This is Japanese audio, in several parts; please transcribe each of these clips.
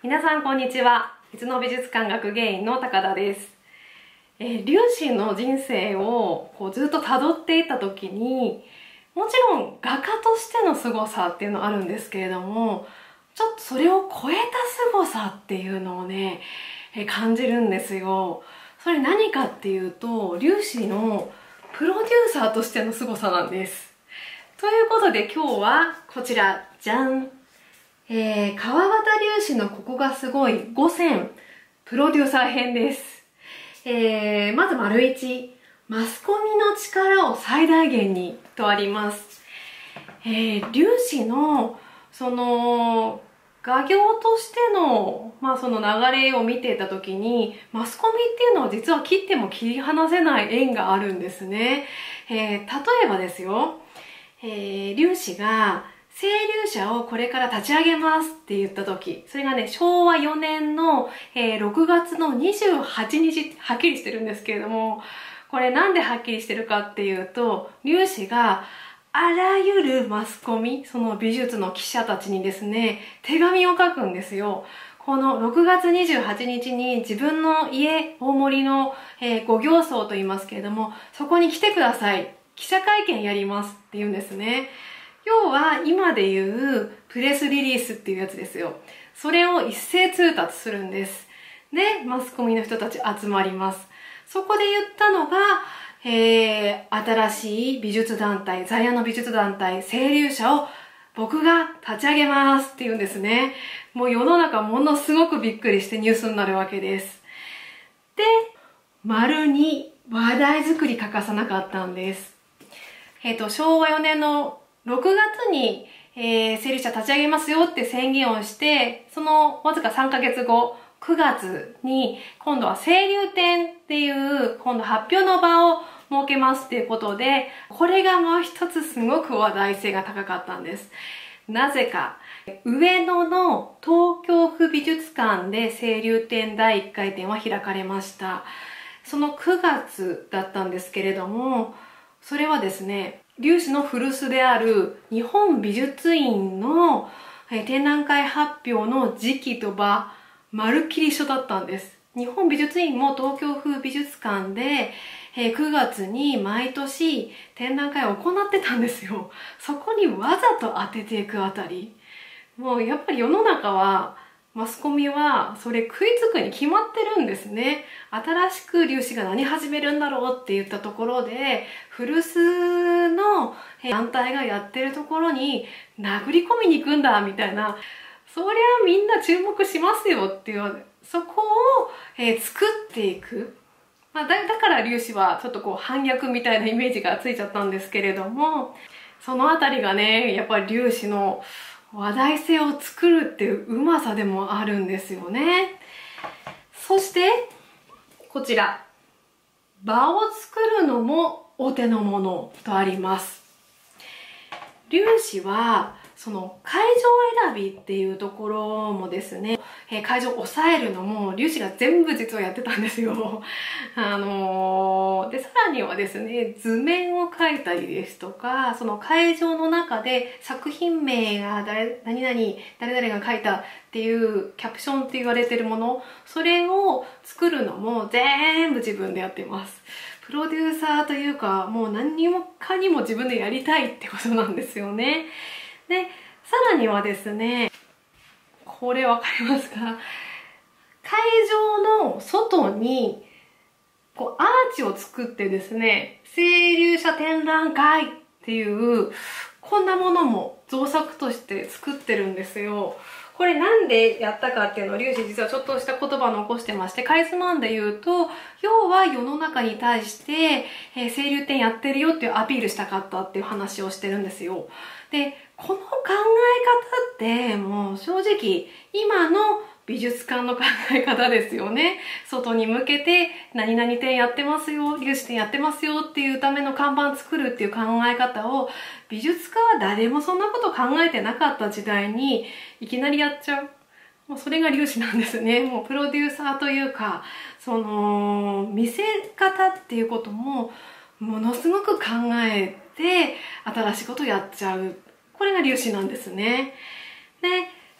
皆さんこんにちは。伊豆の美術館学芸員の高田です。粒子の人生をずっと辿っていった時に、もちろん画家としての凄さっていうのはあるんですけれども、ちょっとそれを超えた凄さっていうのをね、感じるんですよ。それ何かっていうと、粒子のプロデューサーとしての凄さなんです。ということで今日はこちら、じゃん。川端粒子のここがすごい5選プロデューサー編です。まず丸1、マスコミの力を最大限にとあります。粒子のその画業としての、その流れを見ていた時に、マスコミっていうのは実は切っても切り離せない縁があるんですね。例えばですよ、粒子が青粒社をこれから立ち上げますって言った時、それがね、昭和4年の、6月の28日、はっきりしてるんですけれども、これなんではっきりしてるかっていうと、粒子があらゆるマスコミ、その美術の記者たちにですね、手紙を書くんですよ。この6月28日に自分の家、大森の、五行荘と言いますけれども、そこに来てください。記者会見やりますって言うんですね。要は今で言うプレスリリースっていうやつですよ。それを一斉通達するんです。で、マスコミの人たち集まります。そこで言ったのが、新しい美術団体、在野の美術団体、青粒社を僕が立ち上げますって言うんですね。もう世の中ものすごくびっくりしてニュースになるわけです。で、丸に話題作り欠かさなかったんです。昭和4年の6月に、青粒社立ち上げますよって宣言をして、そのわずか3ヶ月後、9月に今度は青粒展っていう今度発表の場を設けますっていうことで、これがもう一つすごく話題性が高かったんです。なぜか、上野の東京府美術館で青粒展第1回展は開かれました。その9月だったんですけれども、それはですね、粒子の古巣である日本美術院の展覧会発表の時期と場、まるっきり一緒だったんです。日本美術院も東京府美術館で9月に毎年展覧会を行ってたんですよ。そこにわざと当てていくあたり。もうやっぱり世の中はマスコミはそれ食いつくに決まってるんですね。新しく粒子が何始めるんだろうって言ったところで、古巣の団体がやってるところに殴り込みに行くんだみたいな、そりゃみんな注目しますよっていう、そこを、作っていく。だから粒子はちょっと反逆みたいなイメージがついちゃったんですけれども、そのあたりがね、やっぱり粒子の話題性を作るっていううまさでもあるんですよね。そして、こちら。場を作るのもお手の物とあります。粒子は、その会場選びっていうところもですね、会場を抑えるのも粒子が全部実はやってたんですよ。で、さらにはですね、図面を描いたりですとか、その会場の中で作品名が誰々が書いたっていうキャプションって言われてるもの、それを作るのも全部自分でやってます。プロデューサーというか、もう何にもかにも自分でやりたいってことなんですよね。で、さらにはですね、これわかりますか？会場の外にアーチを作ってですね、青粒社展覧会っていうこんなものも造作として作ってるんですよ。これなんでやったかっていうのを粒子実はちょっとした言葉を残してまして、かいつまんで言うと、要は世の中に対して、青粒展やってるよっていうアピールしたかったっていう話をしてるんですよ。で、この考え方ってもう正直今の美術館の考え方ですよね。外に向けて何々展やってますよ、粒子展やってますよっていうための看板作るっていう考え方を美術家は誰もそんなこと考えてなかった時代にいきなりやっちゃう。もうそれが粒子なんですね。もうプロデューサーというか、その見せ方っていうこともものすごく考えて新しいことをやっちゃう。これが粒子なんですね。で、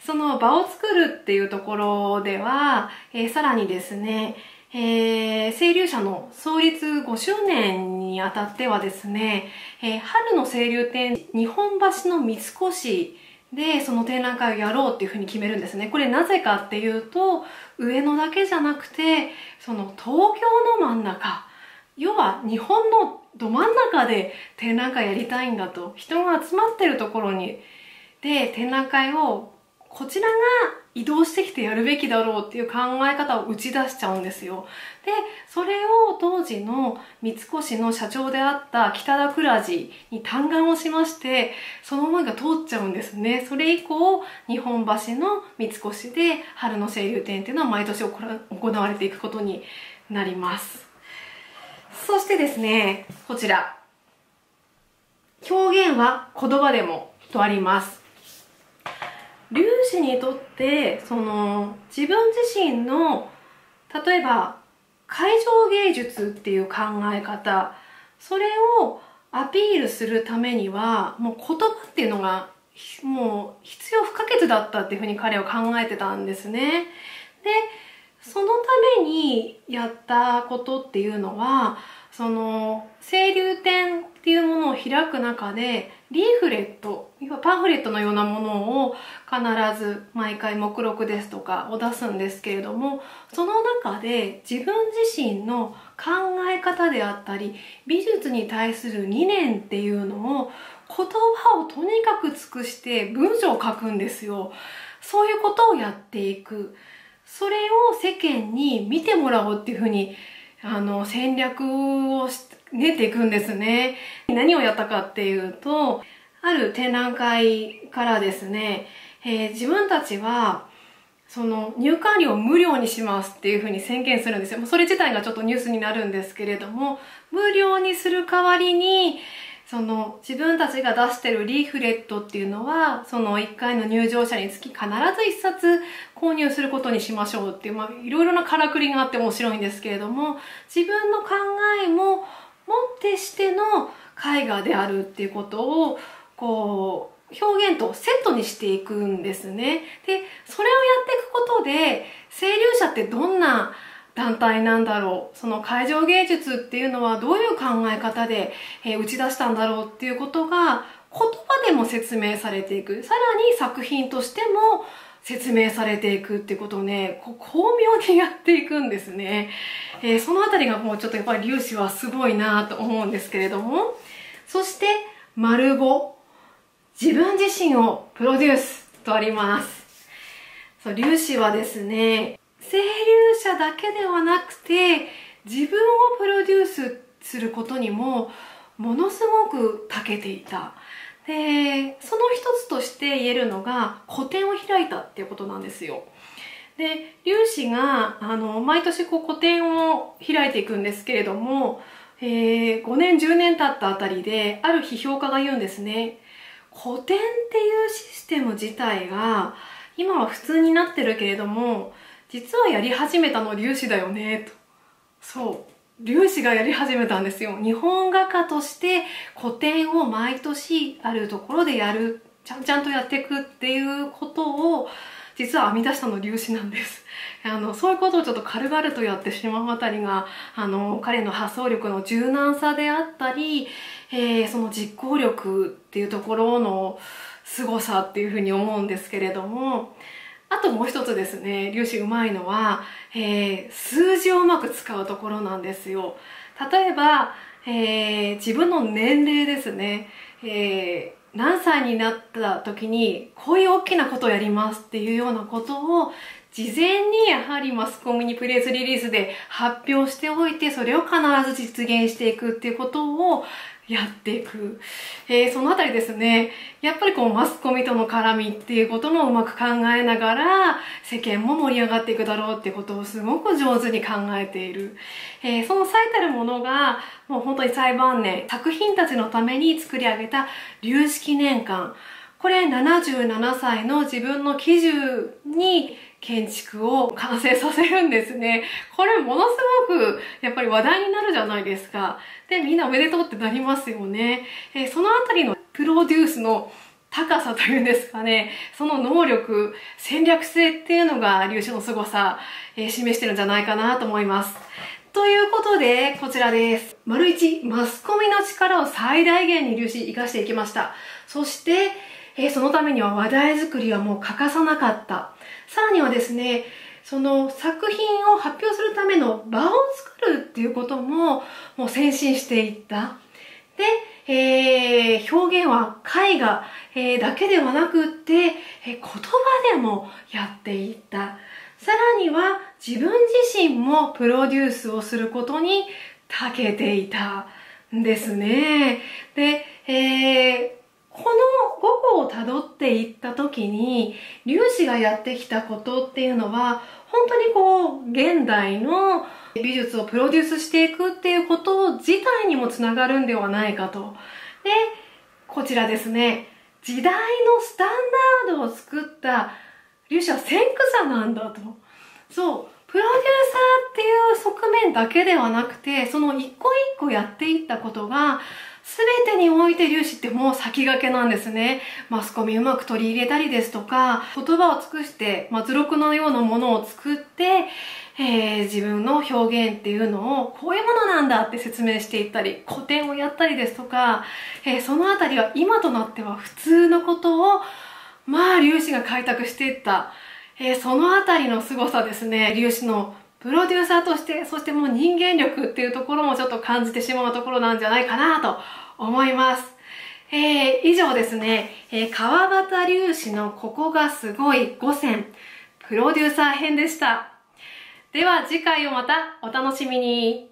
その場を作るっていうところでは、さらにですね、青龍社の創立5周年にあたってはですね、春の青龍展日本橋の三越でその展覧会をやろうっていうふうに決めるんですね。これなぜかっていうと、上野だけじゃなくて、その東京の真ん中、要は日本のど真ん中で展覧会やりたいんだと。人が集まってるところに、で展覧会をこちらが移動してきてやるべきだろうっていう考え方を打ち出しちゃうんですよ。で、それを当時の三越の社長であった北田倉治に嘆願をしまして、その思いが通っちゃうんですね。それ以降、日本橋の三越で春の青龍展っていうのは毎年行われていくことになります。そしてですね、こちら。表現は言葉でもとあります。龍子にとってその自分自身の例えば会場芸術っていう考え方、それをアピールするためにはもう言葉っていうのがもう必要不可欠だったっていうふうに彼は考えてたんですね。で、そのためにやったことっていうのは、その青龍展っていうものを開く中でリーフレット、パンフレットのようなものを必ず毎回目録ですとかを出すんですけれども、その中で自分自身の考え方であったり美術に対する理念っていうのを言葉をとにかく尽くして文章を書くんですよ。そういうことをやっていく。それを世間に見てもらおうっていうふうに戦略を練っていくんですね。何をやったかっていうと、ある展覧会からですね、自分たちはその入館料を無料にしますっていうふうに宣言するんですよ。それ自体がちょっとニュースになるんですけれども、無料にする代わりにその自分たちが出してるリーフレットっていうのはその1回の入場者につき必ず1冊購入することにしましょうっていう、いろいろなからくりがあって面白いんですけれども、自分の考えももってしての絵画であるっていうことをこう表現とセットにしていくんですね。で、それをやっていくことで青龍社ってどんな団体なんだろう、その会場芸術っていうのはどういう考え方で打ち出したんだろうっていうことが言葉でも説明されていく。さらに作品としても説明されていくっていうことをね、巧妙にやっていくんですね。そのあたりがもうちょっとやっぱり龍子はすごいなと思うんですけれども、そして丸5、自分自身をプロデュースとあります。そう、龍子はですね、青龍社だけではなくて自分をプロデュースすることにもものすごく長けていた。で、その一つとして言えるのが個展を開いたっていうことなんですよ。で、龍子が毎年個展を開いていくんですけれども、5年10年経ったあたりである批評家が言うんですね。個展っていうシステム自体が今は普通になってるけれども、実はやり始めたの龍子だよねと。そう、龍子がやり始めたんですよ。日本画家として個展を毎年あるところでやる、ちゃんとやっていくっていうことを実は編み出したの龍子なんです。そういうことをちょっと軽々とやってしまうあたりが彼の発想力の柔軟さであったり、その実行力っていうところの凄さっていうふうに思うんですけれども、あともう一つですね、龍子うまいのは、数字をうまく使うところなんですよ。例えば、自分の年齢ですね、何歳になった時にこういう大きなことをやりますっていうようなことを事前にやはりマスコミにプレスリリースで発表しておいて、それを必ず実現していくっていうことをやっていく。そのあたりですね、やっぱりマスコミとの絡みっていうこともうまく考えながら世間も盛り上がっていくだろうっていうことをすごく上手に考えている。その最たるものがもう本当に最晩年、作品たちのために作り上げた龍子記念館。これ77歳の自分の喜寿に建築を完成させるんですね。これものすごくやっぱり話題になるじゃないですか。で、みんなおめでとうってなりますよね。そのあたりのプロデュースの高さというんですかね、その能力、戦略性っていうのが粒子の凄さ、示してるんじゃないかなと思います。ということで、こちらです。丸1、マスコミの力を最大限に粒子活かしていきました。そして、そのためには話題作りはもう欠かさなかった。さらにはですね、その作品を発表するための場を作るっていうことも、もう先進していった。で、表現は絵画、だけではなくって、言葉でもやっていった。さらには自分自身もプロデュースをすることに長けていたんですね。で、この5個をたどっていった時に、粒子がやってきたことっていうのは、本当にこう、現代の美術をプロデュースしていくっていうこと自体にもつながるんではないかと。で、こちらですね、時代のスタンダードを作った粒子は先駆者なんだと。そう、プロデューサーっていう側面だけではなくて、その一個一個やっていったことが、全てにおいて粒子ってもう先駆けなんですね。マスコミうまく取り入れたりですとか、言葉を尽くして、図録のようなものを作って、自分の表現っていうのをこういうものなんだって説明していったり、古典をやったりですとか、そのあたりは今となっては普通のことを、粒子が開拓していった。そのあたりの凄さですね。粒子のプロデューサーとして、そしてもう人間力っていうところもちょっと感じてしまうところなんじゃないかなと思います。以上ですね、川端粒子のここがすごい5選、プロデューサー編でした。では次回をまたお楽しみに。